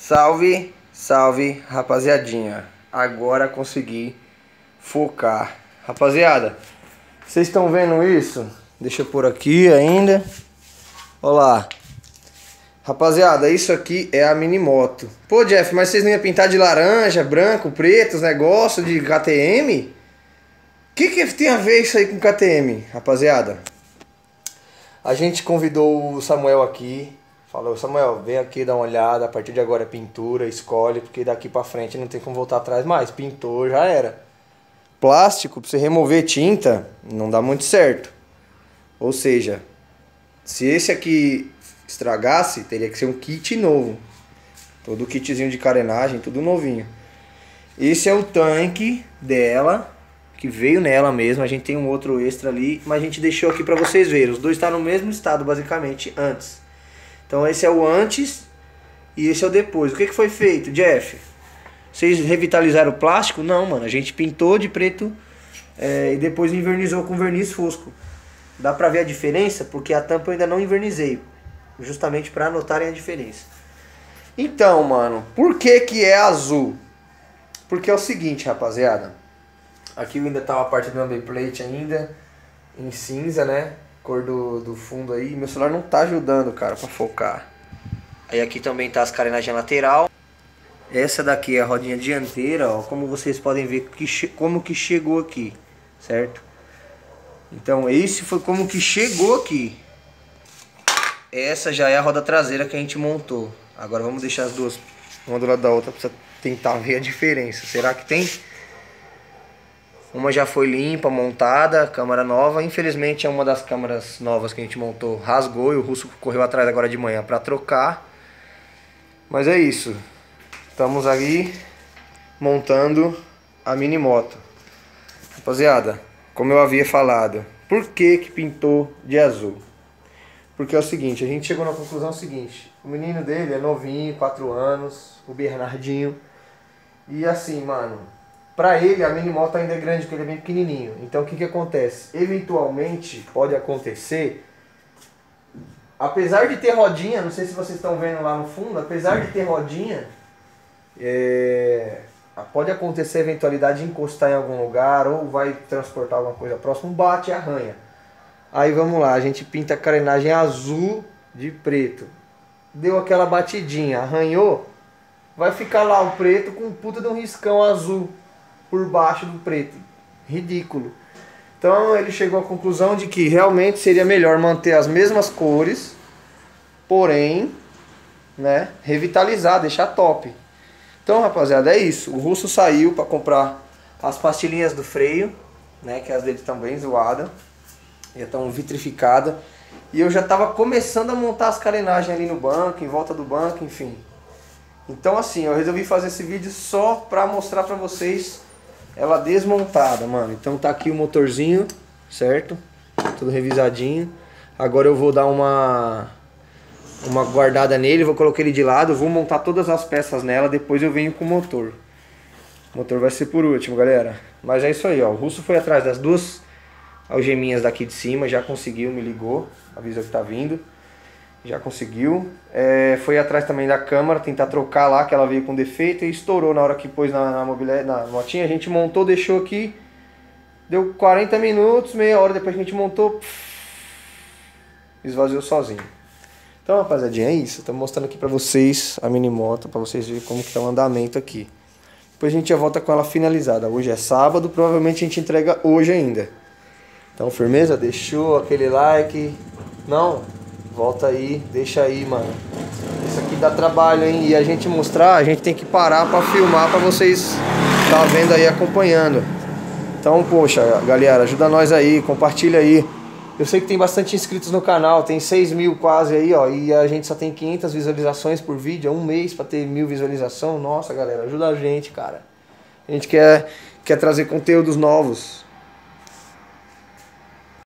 Salve, salve, rapaziadinha. Agora consegui focar. Rapaziada, vocês estão vendo isso? Deixa eu pôr aqui ainda. Olha lá. Rapaziada, isso aqui é a Minimoto. Pô, Jeff, mas vocês não iam pintar de laranja, branco, preto, os negócios de KTM? O que tem a ver isso aí com KTM, rapaziada? A gente convidou o Samuel aqui. Falou, Samuel, vem aqui dar uma olhada. A partir de agora é pintura, escolhe, porque daqui pra frente não tem como voltar atrás mais. Pintou, já era. Plástico, pra você remover tinta, não dá muito certo. Ou seja, se esse aqui estragasse, teria que ser um kit novo. Todo kitzinho de carenagem, tudo novinho. Esse é o tanque dela, que veio nela mesmo. A gente tem um outro extra ali, mas a gente deixou aqui pra vocês verem. Os dois estão no mesmo estado, basicamente, antes. Então esse é o antes e esse é o depois. O que foi feito, Jeff? Vocês revitalizaram o plástico? Não, mano. A gente pintou de preto e depois invernizou com verniz fosco. Dá pra ver a diferença? Porque a tampa eu ainda não invernizei. Justamente pra notarem a diferença. Então, mano, por que é azul? Porque é o seguinte, rapaziada. Aqui ainda tá uma parte do number plate ainda em cinza, né? Cor do fundo aí. Meu celular não tá ajudando, cara, pra focar. Aí aqui também tá as carenagens lateral. Essa daqui é a rodinha dianteira, ó. Como vocês podem ver como que chegou aqui, certo? Então esse foi como que chegou aqui. Essa já é a roda traseira que a gente montou. Agora vamos deixar as duas uma do lado da outra pra tentar ver a diferença. Será que tem? Uma já foi limpa, montada, câmera nova. Infelizmente é uma das câmeras novas que a gente montou rasgou e o Russo correu atrás agora de manhã para trocar. Mas é isso. Estamos aí montando a Minimoto. Rapaziada, como eu havia falado, por que pintou de azul? Porque é o seguinte, a gente chegou na conclusão seguinte. O menino dele é novinho, 4 anos, o Bernardinho. E assim, mano, pra ele a Minimoto ainda é grande, porque ele é bem pequenininho. Então o que acontece? Eventualmente pode acontecer, apesar de ter rodinha, não sei se vocês estão vendo lá no fundo, apesar de ter rodinha, pode acontecer a eventualidade de encostar em algum lugar ou vai transportar alguma coisa próxima, bate e arranha. Aí vamos lá, a gente pinta a carenagem azul de preto. Deu aquela batidinha, arranhou, vai ficar lá o preto com um puta de um riscão azul por baixo do preto. Ridículo. Então ele chegou à conclusão de que realmente seria melhor manter as mesmas cores, porém, né, revitalizar, deixar top. Então, rapaziada, é isso. O Russo saiu para comprar as pastilhinhas do freio, né, que as dele estão bem zoadas, já estão vitrificadas. E eu já estava começando a montar as carenagens ali no banco, em volta do banco, enfim. Então assim, eu resolvi fazer esse vídeo só para mostrar para vocês ela desmontada, mano. Então tá aqui o motorzinho, certo? Tudo revisadinho. Agora eu vou dar uma guardada nele, vou colocar ele de lado, vou montar todas as peças nela, depois eu venho com o motor. O motor vai ser por último, galera. Mas é isso aí, ó. O Russo foi atrás das duas algeminhas daqui de cima, já conseguiu, me ligou, avisou que tá vindo. Já conseguiu. Foi atrás também da câmera, tentar trocar lá, que ela veio com defeito e estourou na hora que pôs na motinha. A gente montou, deixou aqui. Deu 40 minutos, meia hora depois que a gente montou, esvaziou sozinho. Então, rapaziadinha, é isso. Estou mostrando aqui pra vocês a Minimoto, pra vocês verem como que tá o andamento aqui. Depois a gente já volta com ela finalizada. Hoje é sábado, provavelmente a gente entrega hoje ainda. Então, firmeza? Deixou aquele like? Não? Volta aí, deixa aí, mano. Isso aqui dá trabalho, hein? E a gente mostrar, a gente tem que parar pra filmar pra vocês tá vendo aí, acompanhando. Então, poxa, galera, ajuda nós aí, compartilha aí. Eu sei que tem bastante inscritos no canal, tem 6 mil quase aí, ó. E a gente só tem 500 visualizações por vídeo, é um mês pra ter 1000 visualizações. Nossa, galera, ajuda a gente, cara. A gente quer trazer conteúdos novos.